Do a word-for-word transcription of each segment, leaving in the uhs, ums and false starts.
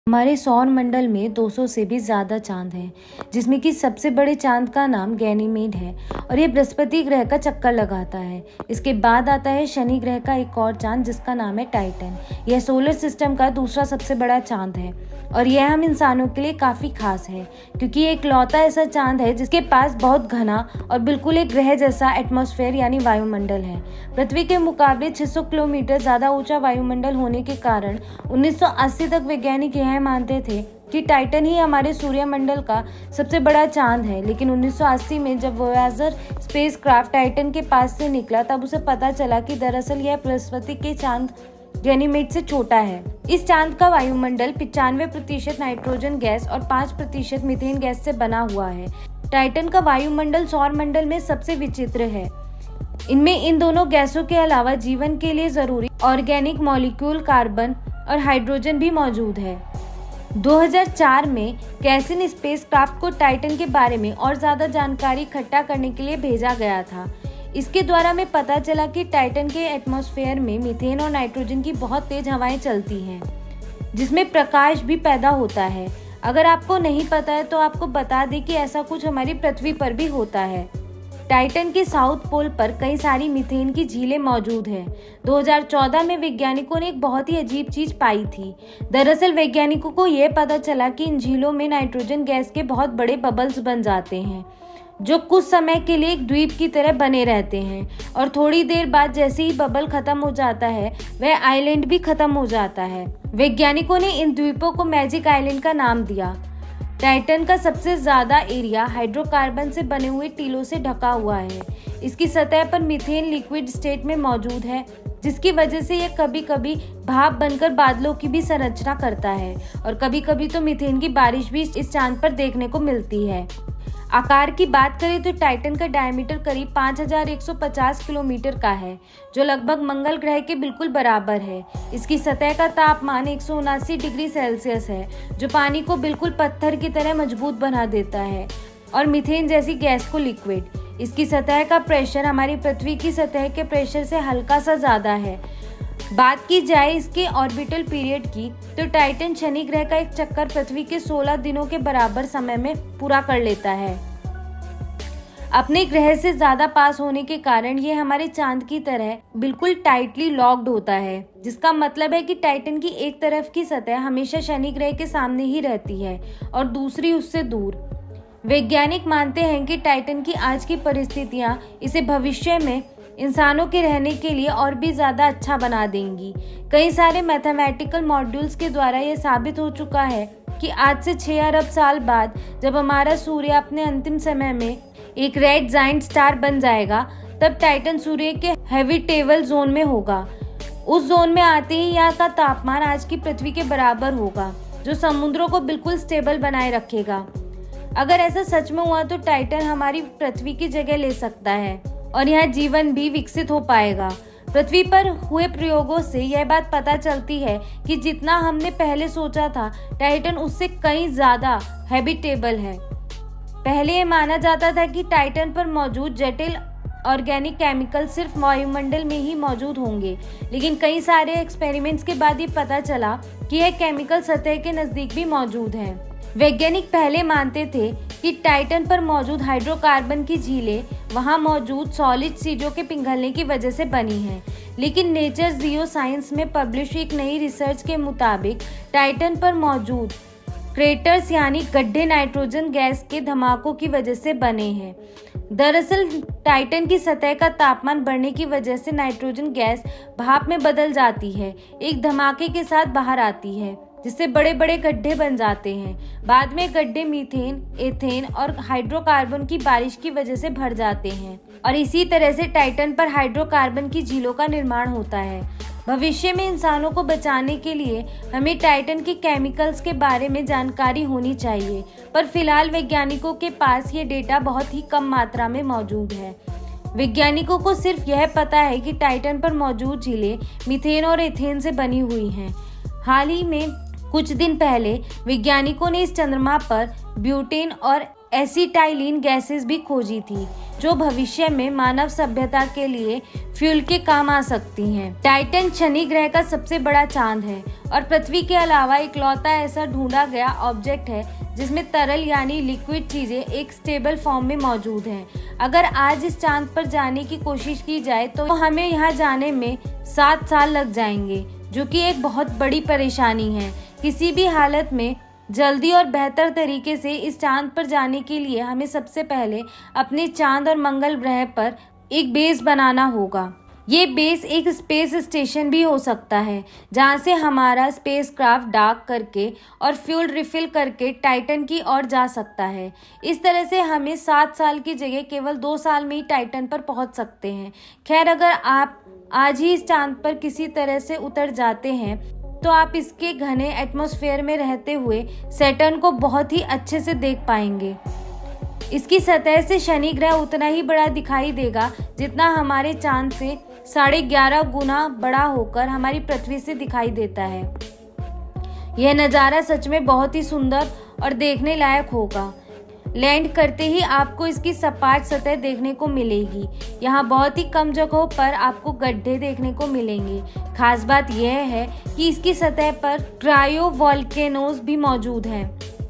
हमारे सौर मंडल में दो सौ से भी ज़्यादा चांद हैं, जिसमें कि सबसे बड़े चांद का नाम गैनीमेड है और ये बृहस्पति ग्रह का चक्कर लगाता है। इसके बाद आता है शनि ग्रह का एक और चांद जिसका नाम है टाइटन। यह सोलर सिस्टम का दूसरा सबसे बड़ा चांद है और यह हम इंसानों के लिए काफ़ी खास है क्योंकि ये इकलौता ऐसा चांद है जिसके पास बहुत घना और बिल्कुल एक ग्रह जैसा एटमॉस्फेयर यानी वायुमंडल है। पृथ्वी के मुकाबले छह सौ किलोमीटर ज़्यादा ऊंचा वायुमंडल होने के कारण उन्नीस सौ अस्सी तक वैज्ञानिक यह मानते थे कि टाइटन ही हमारे सूर्यमंडल का सबसे बड़ा चांद है। लेकिन उन्नीस सौ अस्सी में जब वोयाजर स्पेसक्राफ्ट टाइटन के पास से निकला तब उसे पता चला कि दरअसल यह बृहस्पति के चांद गैनीमेड से छोटा है। इस चांद का वायुमंडल पिचानवे प्रतिशत नाइट्रोजन गैस और पाँच प्रतिशत मीथेन गैस से बना हुआ है। टाइटन का वायुमंडल सौर मंडल में सबसे विचित्र है। इनमें इन दोनों गैसों के अलावा जीवन के लिए जरूरी ऑर्गेनिक मॉलिक्यूल कार्बन और हाइड्रोजन भी मौजूद है। दो हज़ार चार में कैसिन स्पेसक्राफ्ट को टाइटन के बारे में और ज्यादा जानकारी इकट्ठा करने के लिए भेजा गया था। इसके द्वारा हमें पता चला कि टाइटन के एटमॉस्फेयर में मीथेन और नाइट्रोजन की बहुत तेज हवाएं चलती हैं, जिसमें प्रकाश भी पैदा होता है। अगर आपको नहीं पता है तो आपको बता दें कि ऐसा कुछ हमारी पृथ्वी पर भी होता है। टाइटन के साउथ पोल पर कई सारी मीथेन की झीलें मौजूद हैं। दो हज़ार चौदह में वैज्ञानिकों ने एक बहुत ही अजीब चीज पाई थी। दरअसल वैज्ञानिकों को यह पता चला कि इन झीलों में नाइट्रोजन गैस के बहुत बड़े बबल्स बन जाते हैं जो कुछ समय के लिए एक द्वीप की तरह बने रहते हैं और थोड़ी देर बाद जैसे ही बबल खत्म हो जाता है वह आइलैंड भी खत्म हो जाता है। वैज्ञानिकों ने इन द्वीपों को मैजिक आइलैंड का नाम दिया। टाइटन का सबसे ज्यादा एरिया हाइड्रोकार्बन से बने हुए टीलों से ढका हुआ है। इसकी सतह पर मीथेन लिक्विड स्टेट में मौजूद है, जिसकी वजह से यह कभी कभी भाप बनकर बादलों की भी संरचना करता है और कभी कभी तो मीथेन की बारिश भी इस चांद पर देखने को मिलती है। आकार की बात करें तो टाइटन का डायमीटर करीब पाँच हज़ार एक सौ पचास किलोमीटर का है, जो लगभग मंगल ग्रह के बिल्कुल बराबर है। इसकी सतह का तापमान एक सौ उनासी डिग्री सेल्सियस है, जो पानी को बिल्कुल पत्थर की तरह मजबूत बना देता है और मीथेन जैसी गैस को लिक्विड। इसकी सतह का प्रेशर हमारी पृथ्वी की सतह के प्रेशर से हल्का सा ज्यादा है। बात की जाए इसके ऑर्बिटल पीरियड की तो टाइटन शनि ग्रह का एक चक्कर पृथ्वी के सोलह दिनों के बराबर समय में पूरा कर लेता है। अपने ग्रह से ज्यादा पास होने के कारण ये हमारे चांद की तरह बिल्कुल टाइटली लॉक्ड होता है, जिसका मतलब है कि टाइटन की एक तरफ की सतह हमेशा शनि ग्रह के सामने ही रहती है और दूसरी उससे दूर। वैज्ञानिक मानते हैं कि टाइटन की आज की परिस्थितियां इसे भविष्य में इंसानों के रहने के लिए और भी ज्यादा अच्छा बना देंगी। कई सारे मैथमेटिकल मॉड्यूल्स के द्वारा यह साबित हो चुका है कि आज से छह अरब साल बाद जब हमारा सूर्य अपने अंतिम समय में एक रेड जाइंट स्टार बन जाएगा, तब टाइटन सूर्य के हैबिटेबल जोन में होगा। उस जोन में आते ही यहाँ का तापमान आज की पृथ्वी के बराबर होगा, जो समुद्रों को बिल्कुल स्टेबल बनाए रखेगा। अगर ऐसा सच में हुआ तो टाइटन हमारी पृथ्वी की जगह ले सकता है और यहाँ जीवन भी विकसित हो पाएगा। पृथ्वी पर हुए प्रयोगों से यह बात पता चलती है कि जितना हमने पहले सोचा था, टाइटन उससे कहीं ज्यादा हैबिटेबल है। पहले ये माना जाता था कि टाइटन पर मौजूद जटिल ऑर्गेनिक केमिकल सिर्फ वायुमंडल में ही मौजूद होंगे, लेकिन कई सारे एक्सपेरिमेंट्स के बाद ये पता चला कि यह केमिकल सतह के नजदीक भी मौजूद है। वैज्ञानिक पहले मानते थे कि टाइटन पर मौजूद हाइड्रोकार्बन की झीलें वहां मौजूद सॉलिड चीजों के पिघलने की वजह से बनी हैं, लेकिन नेचर जियो साइंस में पब्लिश एक नई रिसर्च के मुताबिक टाइटन पर मौजूद क्रेटर्स यानी गड्ढे नाइट्रोजन गैस के धमाकों की वजह से बने हैं। दरअसल टाइटन की सतह का तापमान बढ़ने की वजह से नाइट्रोजन गैस भाप में बदल जाती है, एक धमाके के साथ बाहर आती है, जिससे बड़े बड़े गड्ढे बन जाते हैं। बाद में गड्ढे मीथेन, एथेन और हाइड्रोकार्बन की बारिश की वजह से भर जाते हैं और इसी तरह से टाइटन पर हाइड्रोकार्बन की झीलों का निर्माण होता है। भविष्य में इंसानों को बचाने के लिए हमें टाइटन के केमिकल्स के बारे में जानकारी होनी चाहिए, पर फिलहाल वैज्ञानिकों के पास ये डेटा बहुत ही कम मात्रा में मौजूद है। वैज्ञानिकों को सिर्फ यह पता है कि टाइटन पर मौजूद झीलें मीथेन और एथेन से बनी हुई हैं। हाल ही में कुछ दिन पहले वैज्ञानिकों ने इस चंद्रमा पर ब्यूटेन और एसिटाइलिन गैसेस भी खोजी थी, जो भविष्य में मानव सभ्यता के लिए फ्यूल के काम आ सकती हैं। टाइटन शनि ग्रह का सबसे बड़ा चांद है और पृथ्वी के अलावा इकलौता ऐसा ढूंढा गया ऑब्जेक्ट है जिसमें तरल यानी लिक्विड चीजें एक स्टेबल फॉर्म में मौजूद हैं। अगर आज इस चांद पर जाने की कोशिश की जाए तो हमें यहाँ जाने में सात साल लग जाएंगे, जो कि एक बहुत बड़ी परेशानी है। किसी भी हालत में जल्दी और बेहतर तरीके से इस चांद पर जाने के लिए हमें सबसे पहले अपने चांद और मंगल ग्रह पर एक बेस बनाना होगा। ये बेस एक स्पेस स्टेशन भी हो सकता है, जहां से हमारा स्पेसक्राफ्ट डॉक करके और फ्यूल रिफिल करके टाइटन की ओर जा सकता है। इस तरह से हमें सात साल की जगह केवल दो साल में ही टाइटन पर पहुंच सकते हैं। खैर, अगर आप आज ही इस चांद पर किसी तरह से उतर जाते हैं तो आप इसके घने एटमॉस्फेयर में रहते हुए सैटर्न को बहुत ही अच्छे से देख पाएंगे। इसकी सतह से शनि ग्रह उतना ही बड़ा दिखाई देगा जितना हमारे चांद से साढ़े ग्यारह गुना बड़ा होकर हमारी पृथ्वी से दिखाई देता है। यह नज़ारा सच में बहुत ही सुंदर और देखने लायक होगा। लैंड करते ही आपको इसकी सपाट सतह देखने को मिलेगी। यहाँ बहुत ही कम जगहों पर आपको गड्ढे देखने को मिलेंगे। खास बात यह है कि इसकी सतह पर क्रायो वोल्केनोज भी मौजूद हैं,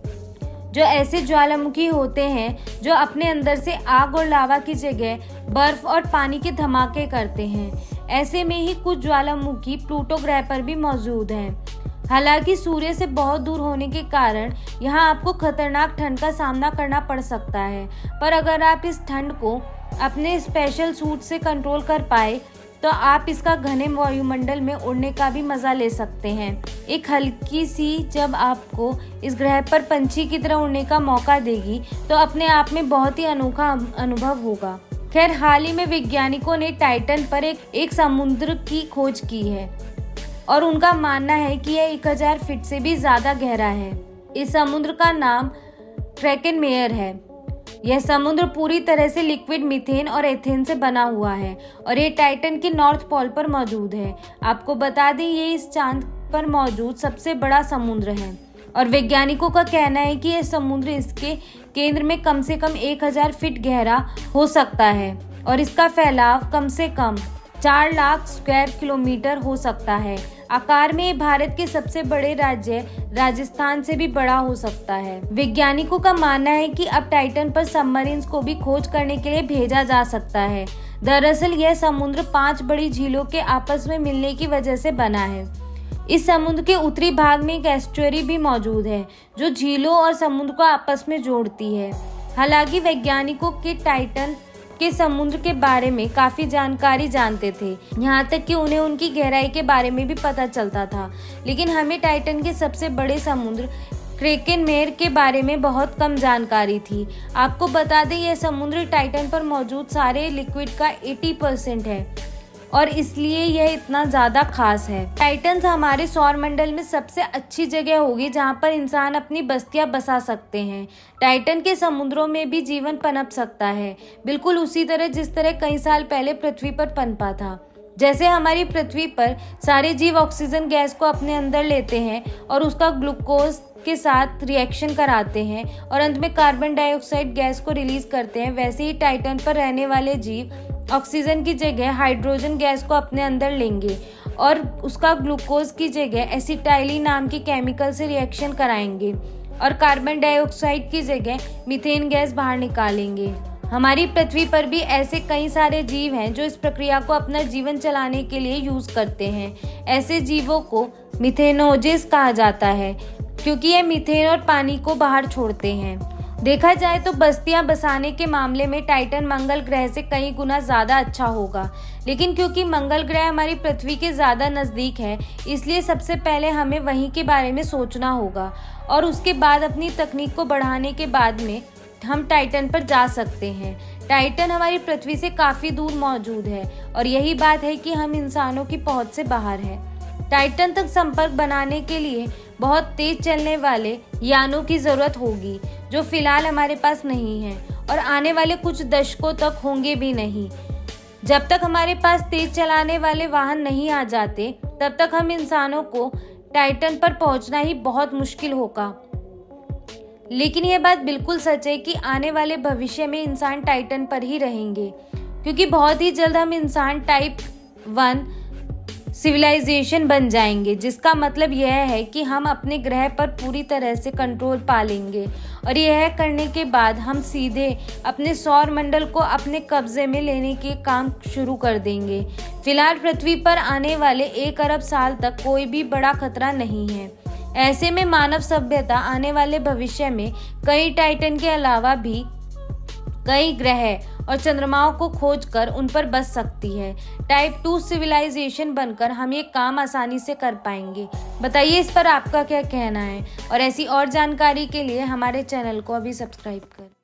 जो ऐसे ज्वालामुखी होते हैं जो अपने अंदर से आग और लावा की जगह बर्फ और पानी के धमाके करते हैं। ऐसे में ही कुछ ज्वालामुखी प्लूटो ग्रह पर भी मौजूद हैं। हालांकि सूर्य से बहुत दूर होने के कारण यहाँ आपको खतरनाक ठंड का सामना करना पड़ सकता है, पर अगर आप इस ठंड को अपने स्पेशल सूट से कंट्रोल कर पाए तो आप इसका घने वायुमंडल में उड़ने का भी मजा ले सकते हैं। एक हल्की सी जब आपको इस ग्रह पर पंछी की तरह उड़ने का मौका देगी तो अपने आप में बहुत ही अनोखा अनुभव होगा। खैर, हाल ही में वैज्ञानिकों ने टाइटन पर एक, एक समुद्र की खोज की है और उनका मानना है कि यह एक हजार फीट से भी ज्यादा गहरा है। इस समुद्र का नाम क्रेकेनमेयर है। यह समुद्र पूरी तरह से लिक्विड मीथेन और एथेन से बना हुआ है और ये टाइटन के नॉर्थ पोल पर मौजूद है। आपको बता दें, ये इस चांद पर मौजूद सबसे बड़ा समुद्र है और वैज्ञानिकों का कहना है कि यह समुद्र इसके केंद्र में कम से कम एक हजार फीट गहरा हो सकता है और इसका फैलाव कम से कम चार लाख स्क्वायर किलोमीटर हो सकता है। आकार में भारत के सबसे बड़े राज्य राजस्थान से भी बड़ा हो सकता है। वैज्ञानिकों का मानना है कि अब टाइटन पर सबमरीन्स को भी खोज करने के लिए भेजा जा सकता है। दरअसल यह समुद्र पांच बड़ी झीलों के आपस में मिलने की वजह से बना है। इस समुद्र के उत्तरी भाग में एक एस्चुअरी भी मौजूद है जो झीलों और समुद्र को आपस में जोड़ती है। हालांकि वैज्ञानिकों के टाइटन के समुद्र के बारे में काफी जानकारी जानते थे, यहाँ तक कि उन्हें उनकी गहराई के बारे में भी पता चलता था, लेकिन हमें टाइटन के सबसे बड़े समुद्र क्रेकेनमेयर के बारे में बहुत कम जानकारी थी। आपको बता दें, यह समुद्र टाइटन पर मौजूद सारे लिक्विड का अस्सी परसेंट है और इसलिए यह इतना ज्यादा खास है। टाइटन हमारे सौर मंडल में सबसे अच्छी जगह होगी जहां पर इंसान अपनी बस्तियां बसा सकते हैं। टाइटन के समुद्रों में भी जीवन पनप सकता है, बिल्कुल उसी तरह जिस तरह कई साल पहले पृथ्वी पर पनपा था। जैसे हमारी पृथ्वी पर सारे जीव ऑक्सीजन गैस को अपने अंदर लेते हैं और उसका ग्लूकोज के साथ रिएक्शन कराते हैं और अंत में कार्बन डाइऑक्साइड गैस को रिलीज करते हैं, वैसे ही टाइटन पर रहने वाले जीव ऑक्सीजन की जगह हाइड्रोजन गैस को अपने अंदर लेंगे और उसका ग्लूकोज की जगह एसिटाइलिन नाम की केमिकल से रिएक्शन कराएंगे और कार्बन डाइऑक्साइड की जगह मीथेन गैस बाहर निकालेंगे। हमारी पृथ्वी पर भी ऐसे कई सारे जीव हैं जो इस प्रक्रिया को अपना जीवन चलाने के लिए यूज करते हैं। ऐसे जीवों को मिथेनोजेस कहा जाता है क्योंकि ये मीथेन और पानी को बाहर छोड़ते हैं। देखा जाए तो बस्तियां बसाने के मामले में टाइटन मंगल ग्रह से कई गुना ज्यादा अच्छा होगा, लेकिन क्योंकि मंगल ग्रह हमारी पृथ्वी के ज्यादा नजदीक है, इसलिए सबसे पहले हमें वहीं के बारे में सोचना होगा और उसके बाद अपनी तकनीक को बढ़ाने के बाद में हम टाइटन पर जा सकते हैं। टाइटन हमारी पृथ्वी से काफी दूर मौजूद है और यही बात है कि हम इंसानों की पहुंच से बाहर है। टाइटन तक संपर्क बनाने के लिए बहुत तेज चलने वाले यानों की जरूरत होगी, जो फिलहाल हमारे पास नहीं है और आने वाले कुछ दशकों तक होंगे भी नहीं। जब तक हमारे पास तेज चलाने वाले वाहन नहीं आ जाते, तब तक हम इंसानों को टाइटन पर पहुंचना ही बहुत मुश्किल होगा। लेकिन यह बात बिल्कुल सच है कि आने वाले भविष्य में इंसान टाइटन पर ही रहेंगे, क्योंकि बहुत ही जल्द हम इंसान टाइप वन सिविलाइजेशन बन जाएंगे, जिसका मतलब यह है कि हम अपने ग्रह पर पूरी तरह से कंट्रोल पा लेंगे और यह करने के बाद हम सीधे अपने सौर मंडल को अपने कब्जे में लेने के काम शुरू कर देंगे। फिलहाल पृथ्वी पर आने वाले एक अरब साल तक कोई भी बड़ा खतरा नहीं है। ऐसे में मानव सभ्यता आने वाले भविष्य में कई टाइटन के अलावा भी कई ग्रह और चंद्रमाओं को खोजकर उन पर बस सकती है। टाइप टू सिविलाइजेशन बनकर हम ये काम आसानी से कर पाएंगे। बताइए इस पर आपका क्या कहना है, और ऐसी और जानकारी के लिए हमारे चैनल को अभी सब्सक्राइब करें।